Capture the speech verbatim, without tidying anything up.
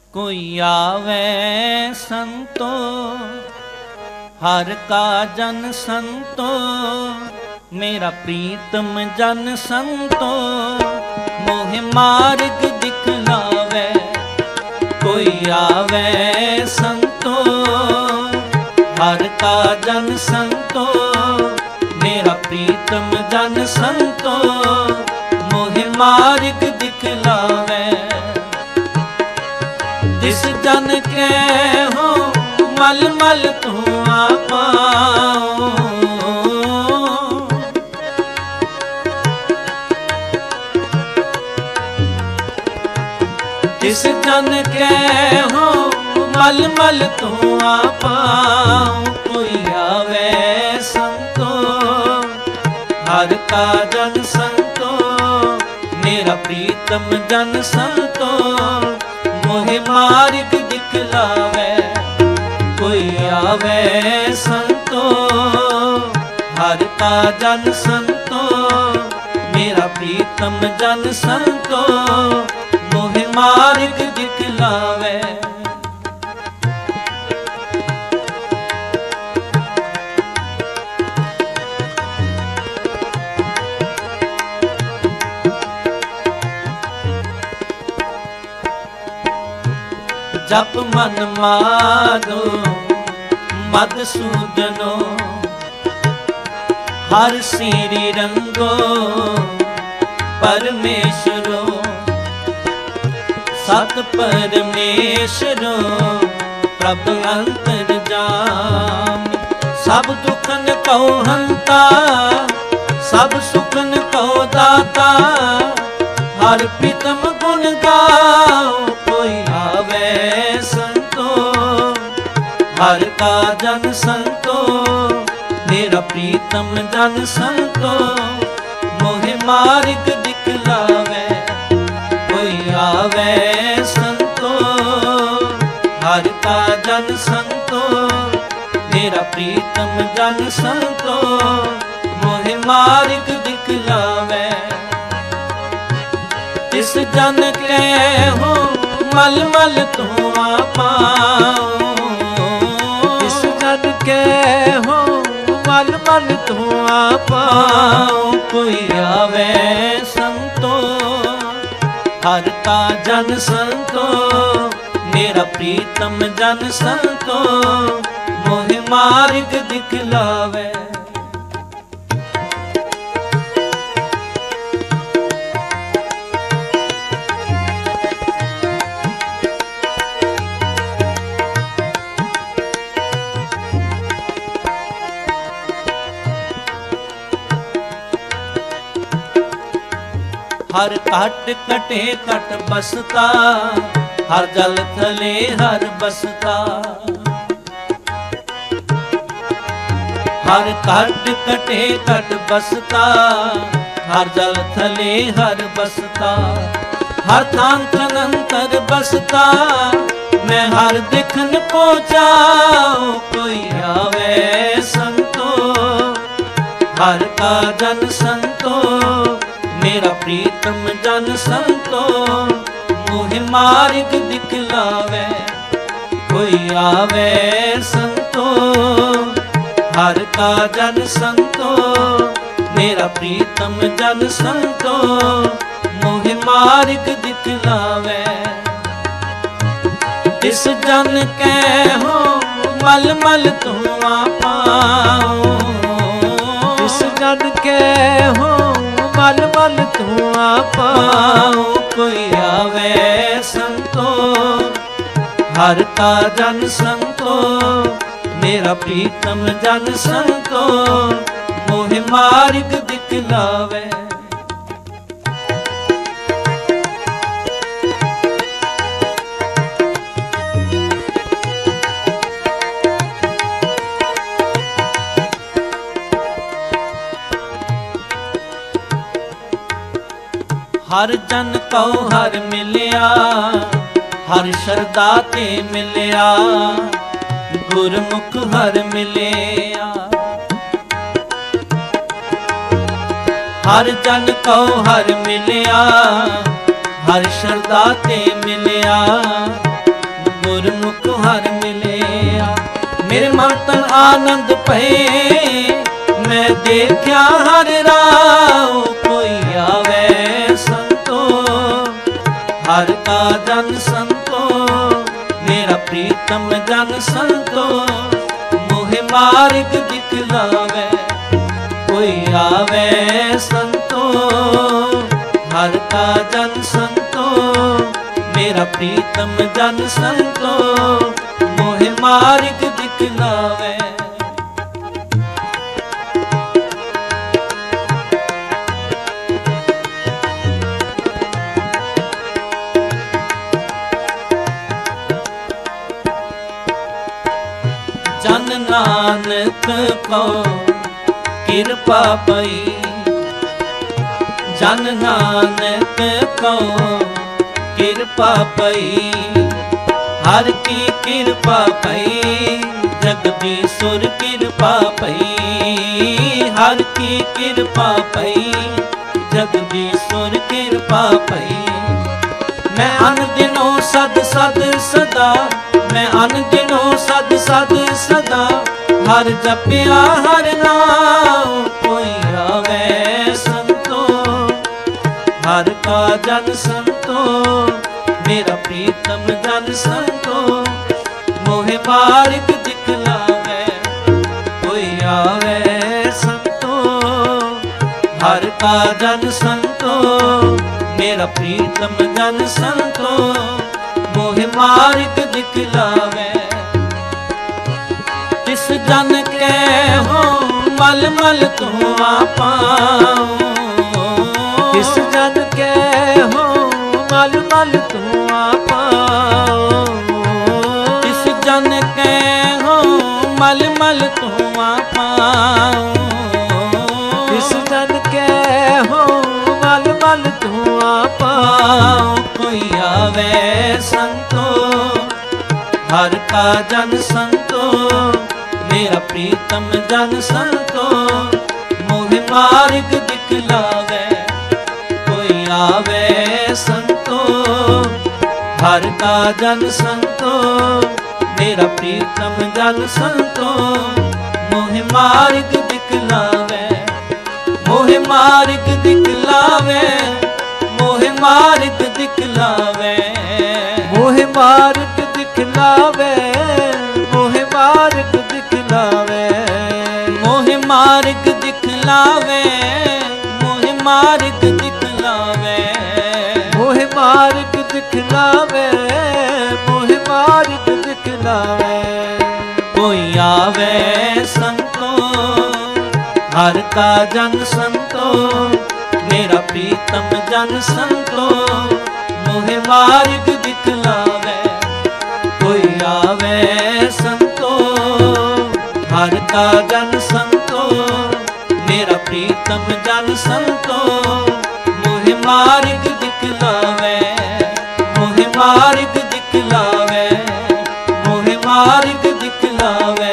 कोई आवे संतो हर का जन संतो, मेरा प्रीतम जन संतो मोह मार्ग दिखलावे। कोई आवे संतो हर का जन संतो, मेरा प्रीतम जन संतो मोह मार्ग दिखलावे। जिस जन के हो मल मल तू पाओ, जिस जन के हो मल मल तू पाओ। कोई आवे संतो हर का जन संतो, मेरा प्रीतम जन संतो मोह मार्ग दिखलावे। कोई आवे संतो हर का जन संतो, मेरा प्रीतम जन संतो मोह मार्ग दिखलावे। जप मन मानो मधुसूदनो, हर सिरि रंगो परमेश्वरो। सत परमेश्वरो प्रभ अंतर्जामी, सब दुखन को हंता सब सुखन को दाता। हर प्रीतम गुण गाओ। कोई आवे संतो हर का जन संतो, मेरा प्रीतम जन संतो मोह मार्ग दिखलावे। कोई आवे संतो हर का जन संतो, मेरा प्रीतम जन संतो मोह मार्ग दिखलावे। जिस जन के हो मल मल तू पाओ, जिस जन के हो मल मल तू पाओ। कोई आवे संतो हर का जन संतो, मेरा प्रीतम जन संतो मोह मार्ग दिखलावे। हर घट कटे कट बसता, हर जल थले हर बसता। हर घट कटे कट बसता, हर जल थले हर बसता। हर थान तनंतर बसता, मैं हर दिखन को जाऊं। कोई आवे संतो हर का जन संतो, मेरा प्रीतम जन संतो मोह मार्ग दिखलावे। कोई आवे संतो हर का जन संतो, मेरा प्रीतम जन संतो मोह मार्ग दिखलावे। जिस जन के हो मल मल तू पाओ, जिस जन के हो मल मल तू पाओ। कोई आवे संतो हर का जन संतो, मेरा प्रीतम जन संतो मोह मार्ग दिखलावे। हर जन को हर मिलिया, हर शरदा ते मिलिया। गुरमुख हर मिलिया, हर जन को हर मिलिया। हर शरदा ते मिलिया, गुरमुख हर मिलिया। मेरे मन तन आनंद भये मैं देखा हर राव। कोई आवे संतो हर का जन संतो मेरा प्रीतम जन संतो मोहे मार्ग दिखलावे। कोई आवे संतो हर का जन संतो मेरा प्रीतम जन संतो मोहे मार्ग दिखलावे। जन नानक को कृपा पई। जन नानक को कृपा पई हर की कृपा पई। जगदीश्वर कृपा पई हर की कृपा पई। जगदीश्वर कृपा पई। मैं अन दिनों सद सद सदा मैं अन दिनों सद सद सदा हर जपिया हर नाम। कोई आवे संतो हर का जन संतो मेरा प्रीतम जन संतो मोहे मार्ग दिखलावे। कोई आवे संतो हर का जन संतो मेरा प्रीतम जन संतो मोहे मार्ग दिखलावे। तिस जन के हो मल मल तू आपा। तिस जन के हो मल मल तू आपा। तिस जन के हो मल मल तू आपा। तिस जन के हो मल मल तू आपा। कोई आवे संतो हर का जन संतो मेरा प्रीतम जन संतो मोहे मार्ग दिखलावे। कोई आवे संतो हर का जन संतो मेरा प्रीतम जन संतो मोहे मार्ग दिखलावे। मोहे मार्ग दिखलावे मोहे मार्ग दिखलावे। मोहे मार्ग दिखलावे मोहे मार्ग दिखलावे। मोहे मार्ग दिखलावे मोहे मार्ग दिखलावे। मोहे मार्ग दिखलावे मोहे मार्ग दिखलावे। कोई आवे संतो हर का जन संतो मेरा प्रीतम जन संतो मोहे मार्ग दिखलावे। कोई आवे संतो हर का जन संतो मेरा प्रीतम जन संतो मोहे मार्ग दिखलावे। मोहे मार्ग दिखलावे मोहे मार्ग दिखलावे।